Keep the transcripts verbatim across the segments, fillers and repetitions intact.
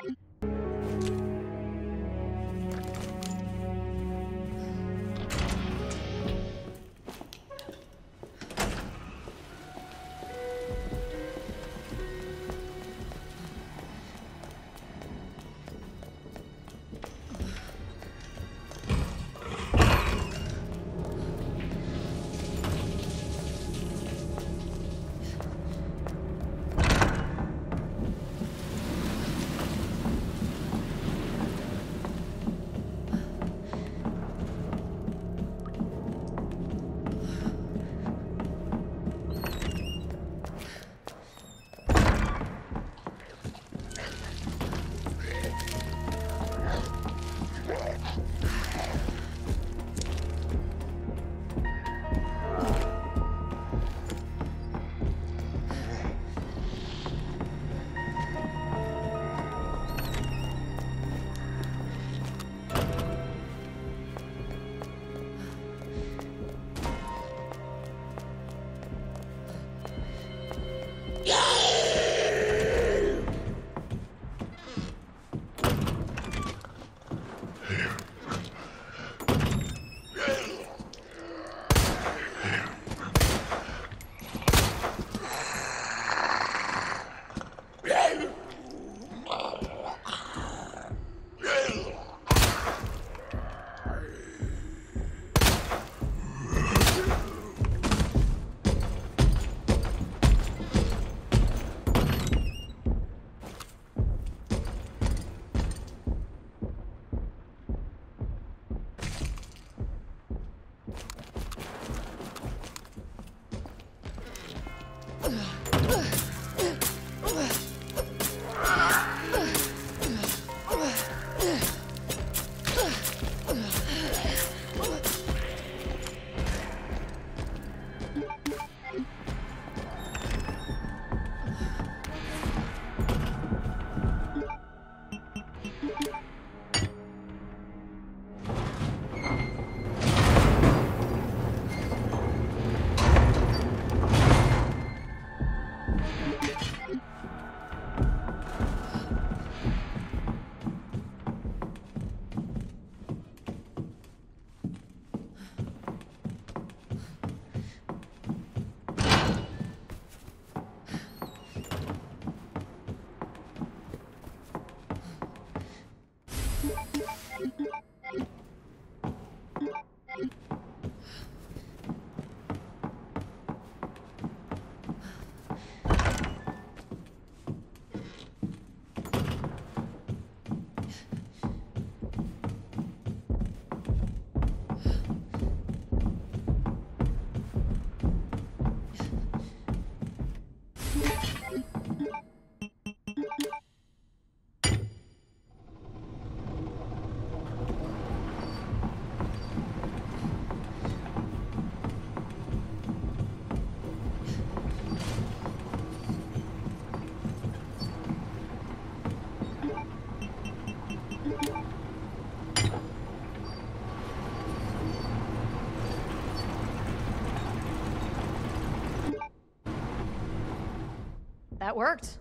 That worked.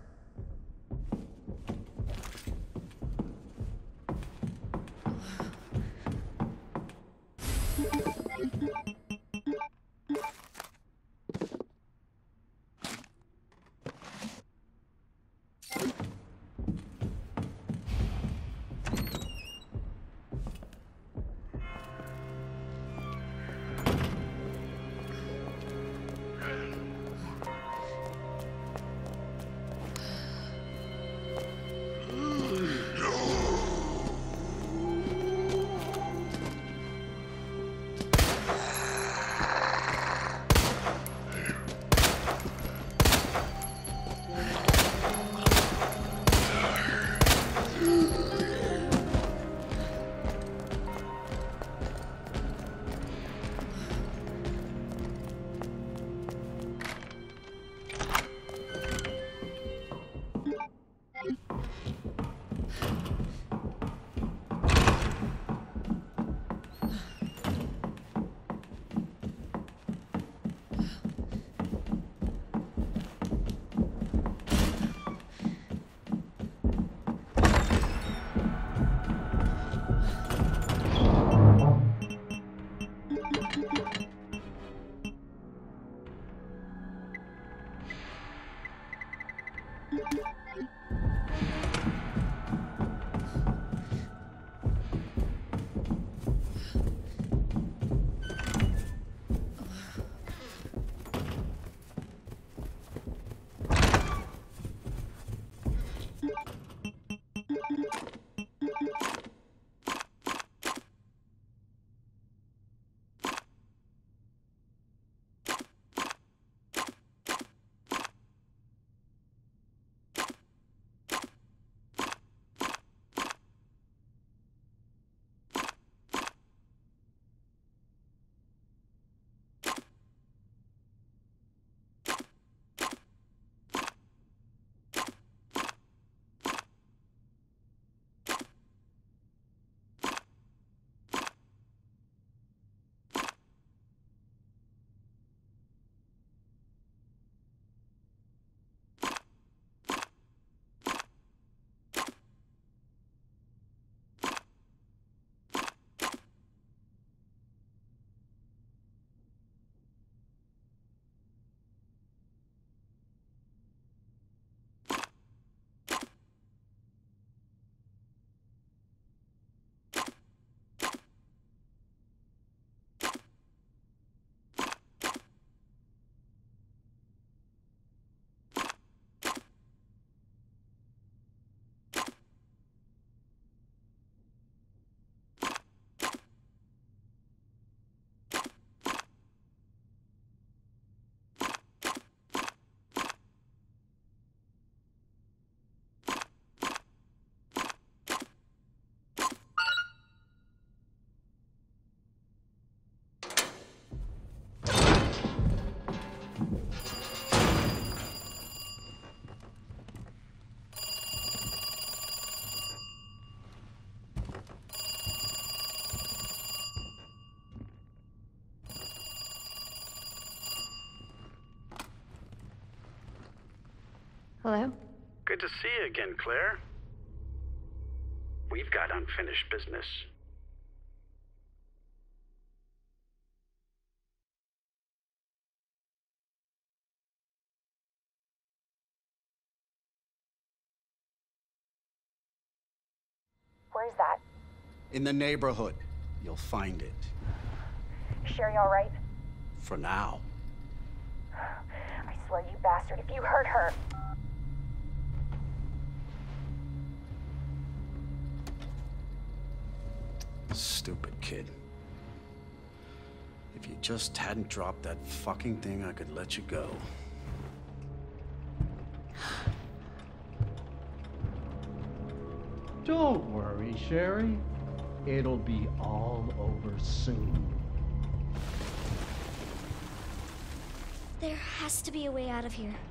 Hello? Good to see you again, Claire. We've got unfinished business. Where's that? In the neighborhood. You'll find it. Sherry all right? For now. I swear, you bastard, if you hurt her... Stupid kid. If you just hadn't dropped that fucking thing, I could let you go. Don't worry, Sherry. It'll be all over soon. There has to be a way out of here.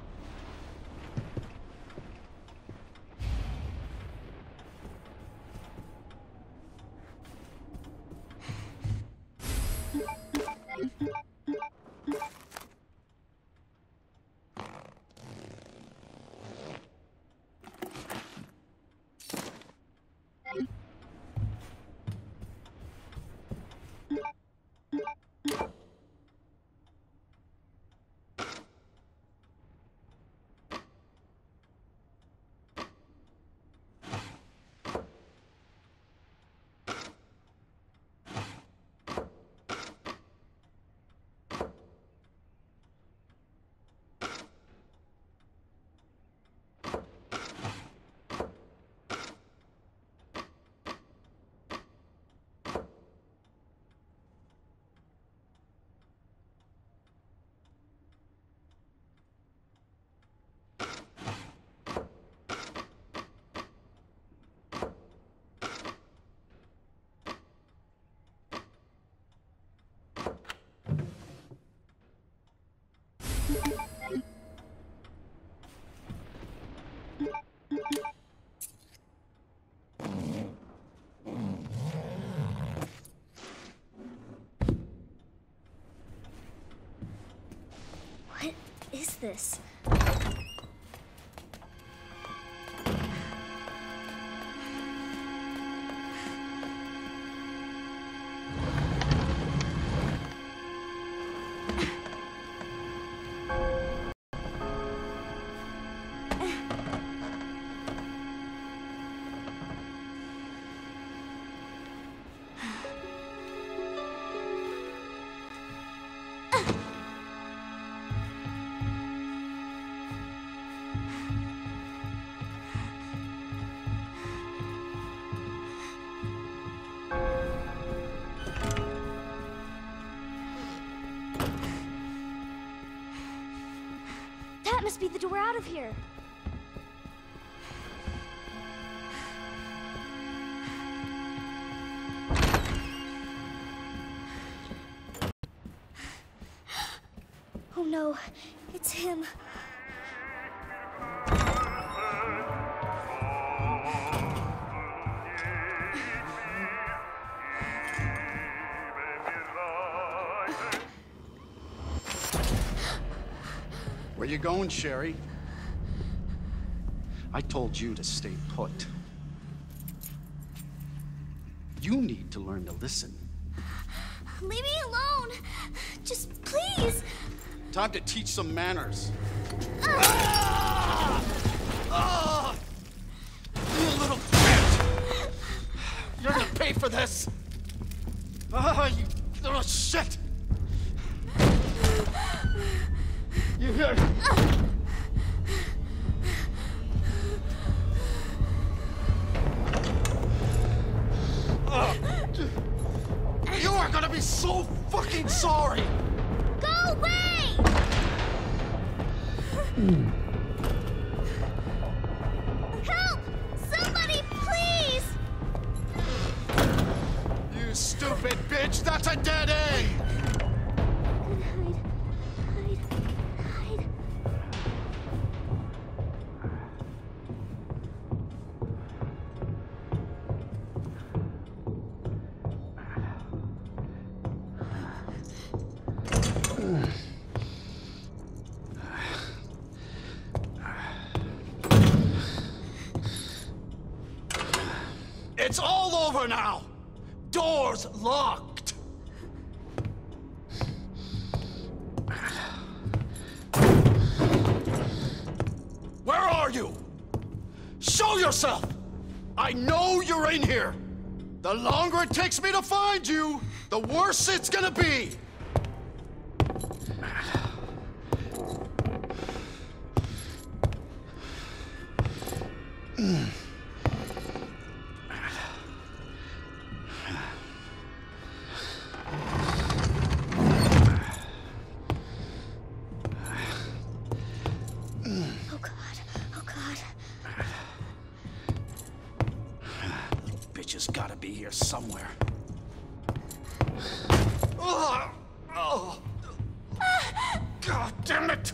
What is this? must be the door out of here. Oh no, it's him. Where you going, Sherry? I told you to stay put. You need to learn to listen. Leave me alone. Just please. Time to teach some manners. Uh. Ah! Ah! You little bitch! You're gonna pay for this! Ah, you little shit! You hear? Uh. You are gonna be so fucking sorry! Go away! Help! Somebody, please! You stupid bitch! That's a dead end! Hide, hide, hide. It's all over now! Door's locked! Where are you? Show yourself! I know you're in here! The longer it takes me to find you, the worse it's gonna be! Oh God, oh God. Bitch has gotta be here somewhere. Oh, oh. God damn it!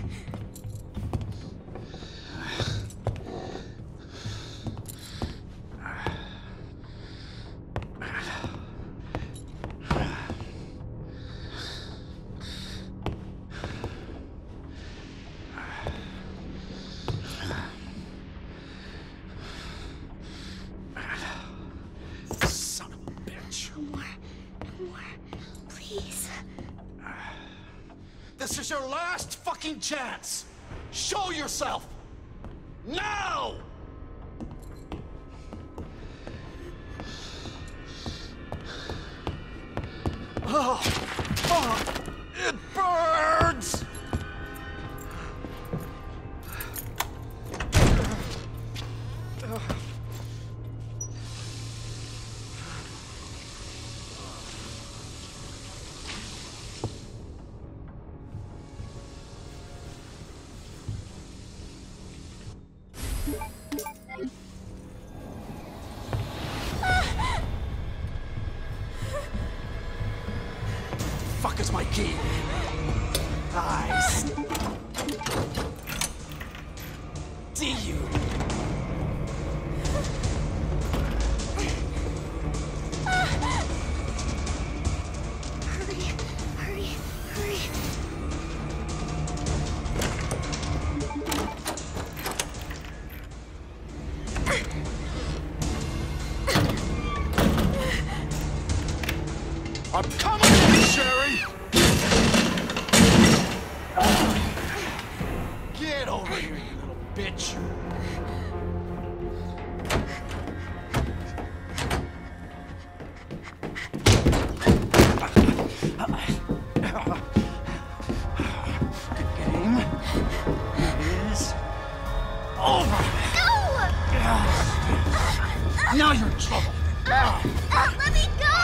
Son of a bitch. No more, no more. Please. This is your last fucking chance! Show yourself! Now! Oh, oh, it burns! Fuck is my key? Eyes. See you. Hurry, hurry, hurry. I'm coming, Sherry! Get over here, you little bitch! Good game is over. No! Now you're in trouble. Uh, uh, let me go!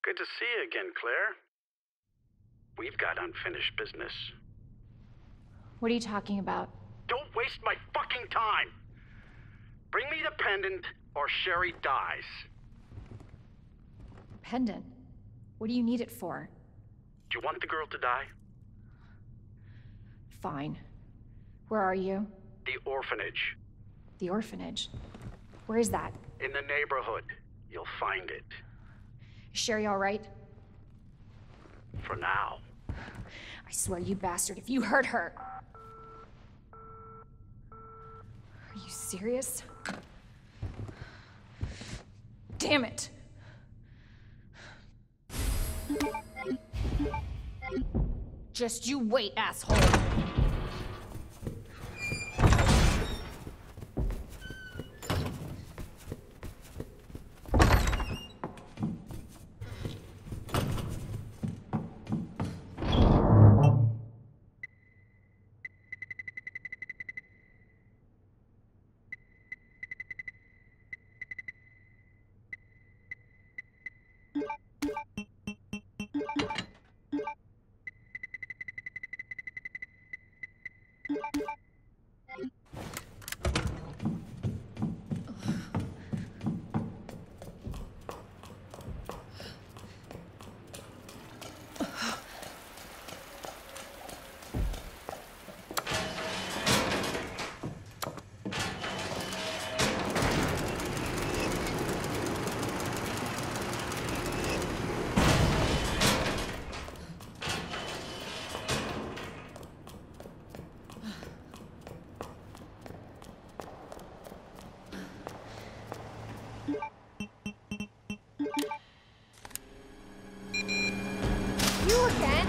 Good to see you again, Claire. We've got unfinished business. What are you talking about? Don't waste my fucking time! Bring me the pendant, or Sherry dies. Pendant? What do you need it for? Do you want the girl to die? Fine. Where are you? The orphanage. The orphanage? Where is that? In the neighborhood. You'll find it. Is Sherry all right? For now. I swear, you bastard, if you hurt her... Are you serious? Damn it! Just you wait, asshole! You again?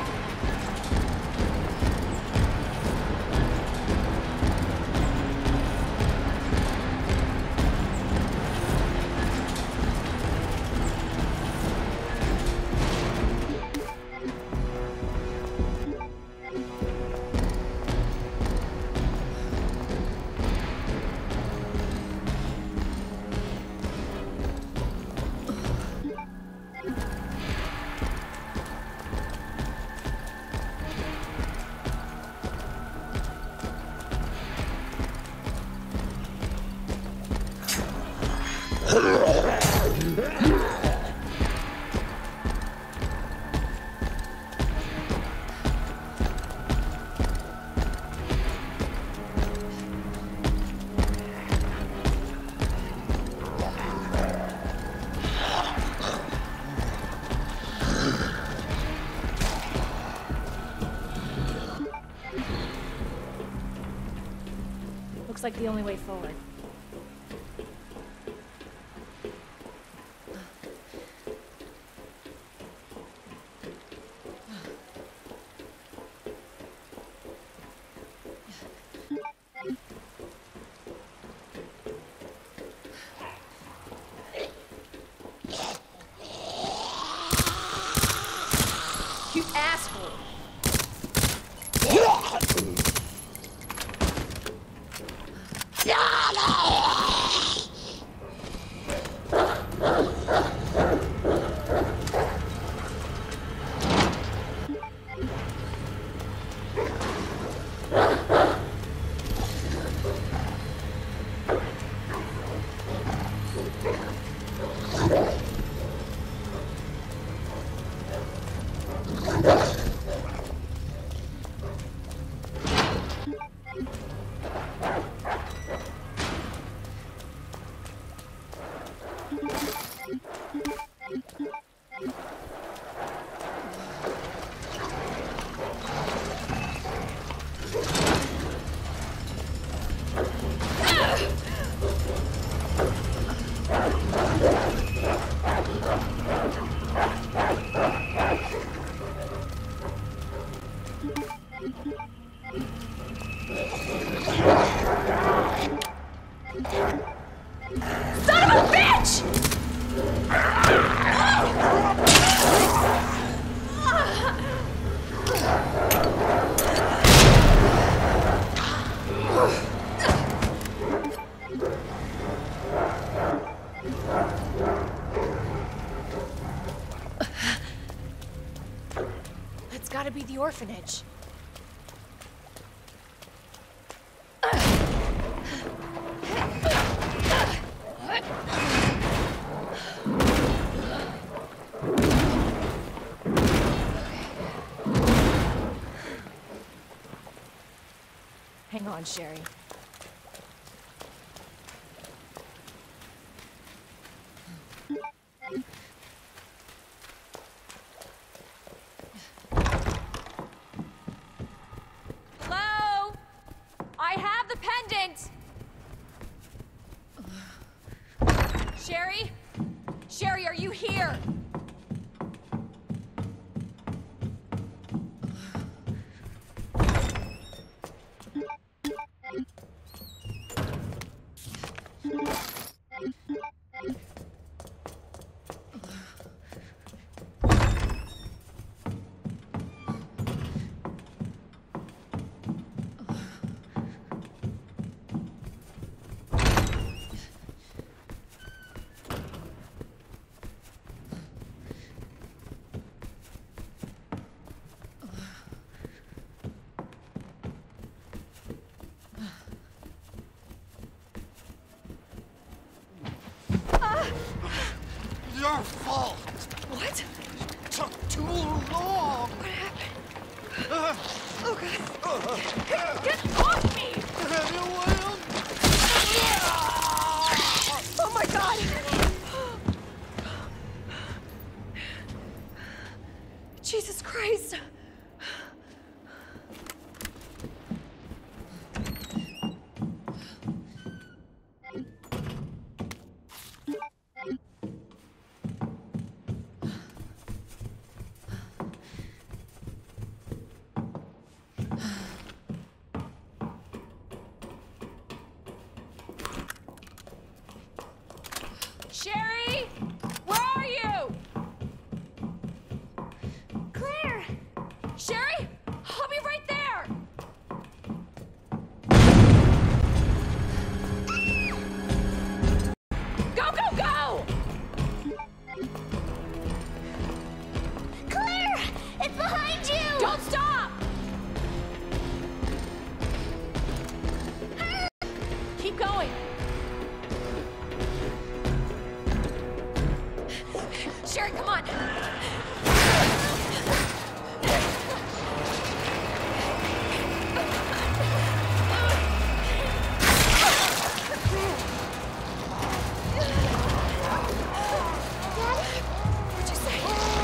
Looks like the only way forward. You asshole! Yeah. orphanage. Hang on, Sherry. Hello? I have the pendant! Sherry? Sherry, are you here? Your fault! What? It took too long! What happened? Oh, God. Get off me! Oh, my God! Jesus Christ! Sherry? Where are you? Claire! Sherry? I'll be right there! Go, go, go! Claire! It's behind you! Don't stop! Keep going. Sherry, come on. What'd you say?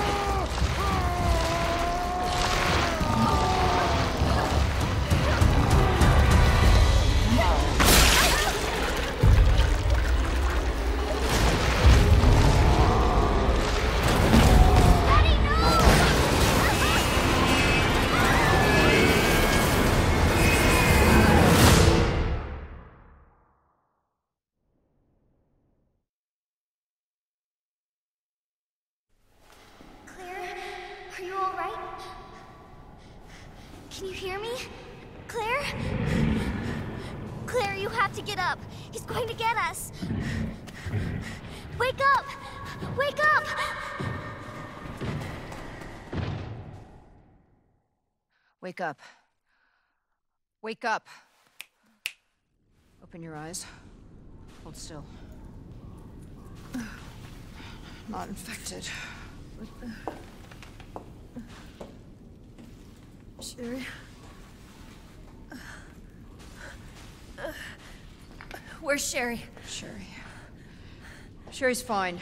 Daddy, no! Claire, are you all right? Can you hear me? Claire? Claire, you have to get up. He's going to get us. Wake up! Wake up! Wake up. Wake up. Open your eyes. Hold still. Not infected. Sherry? Where's Sherry? Sherry. Sherry's fine.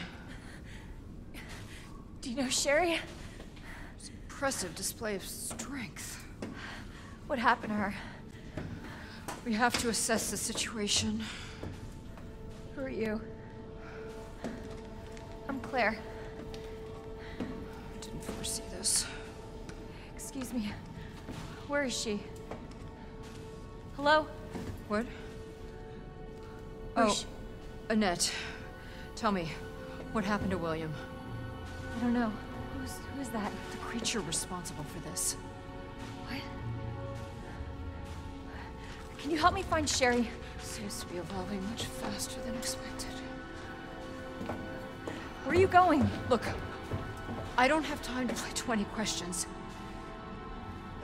Do you know Sherry? It's an impressive display of strength. What happened to her? We have to assess the situation. Who are you? I'm Claire. I didn't foresee this. Excuse me. Where is she? Hello? What? Where's Oh, she? Annette. Tell me, what happened to William? I don't know. Who's who's that? The creature responsible for this. What? Can you help me find Sherry? Seems to be evolving much faster than expected. Where are you going? Look, I don't have time to play twenty questions.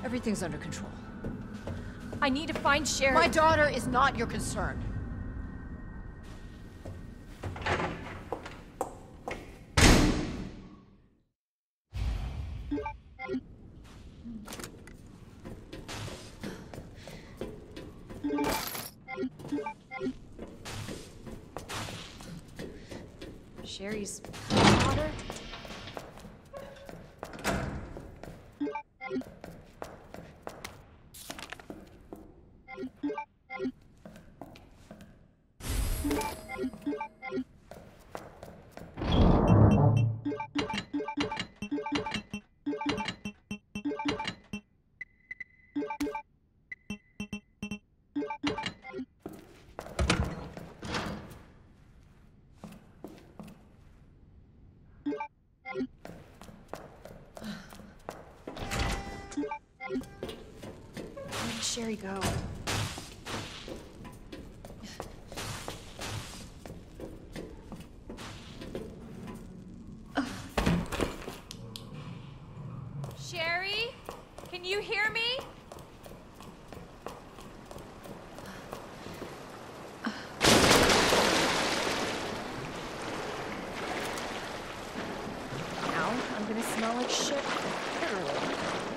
Everything's under control. I need to find Sherry. My daughter is not your concern. Sherry's daughter? Where did Sherry go? Sherry? Can you hear me? Now I'm gonna smell like shit. Literally.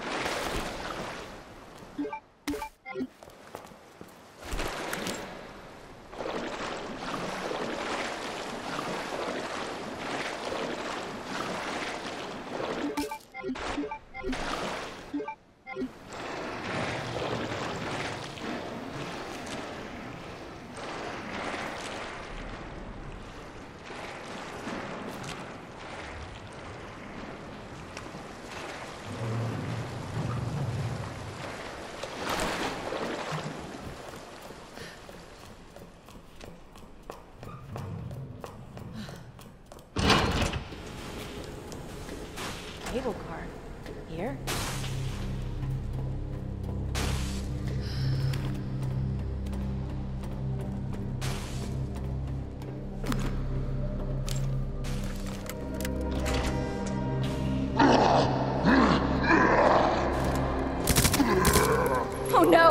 Cable car. Here? Oh no!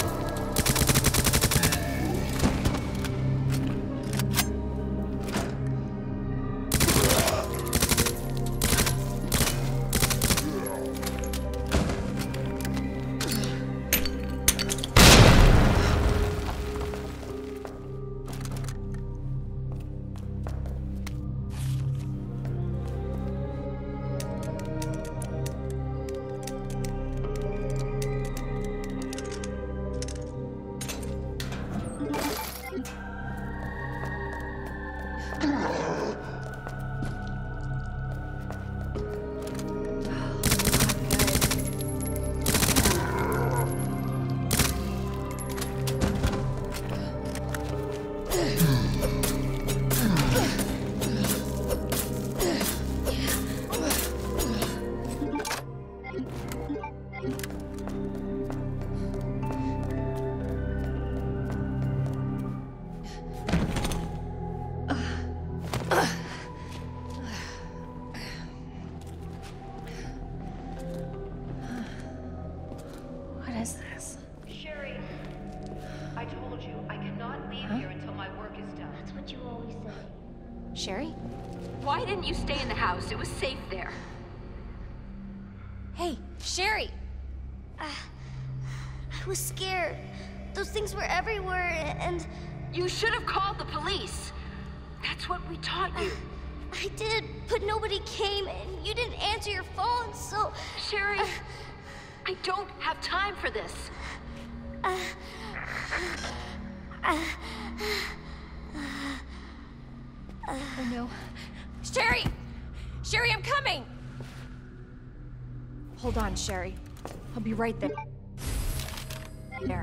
What is this? Sherry, I told you I cannot leave here until my work is done. That's what you always say. Sherry? Why didn't you stay in the house? It was safe there. Hey, Sherry! Uh, I was scared. Those things were everywhere, and You should have called the police. That's what we taught you. I did, but nobody came, and you didn't answer your phone, so... Sherry, Uh, I don't have time for this. uh, uh, Oh no. Sherry! Sherry, I'm coming! Hold on, Sherry. I'll be right there. There.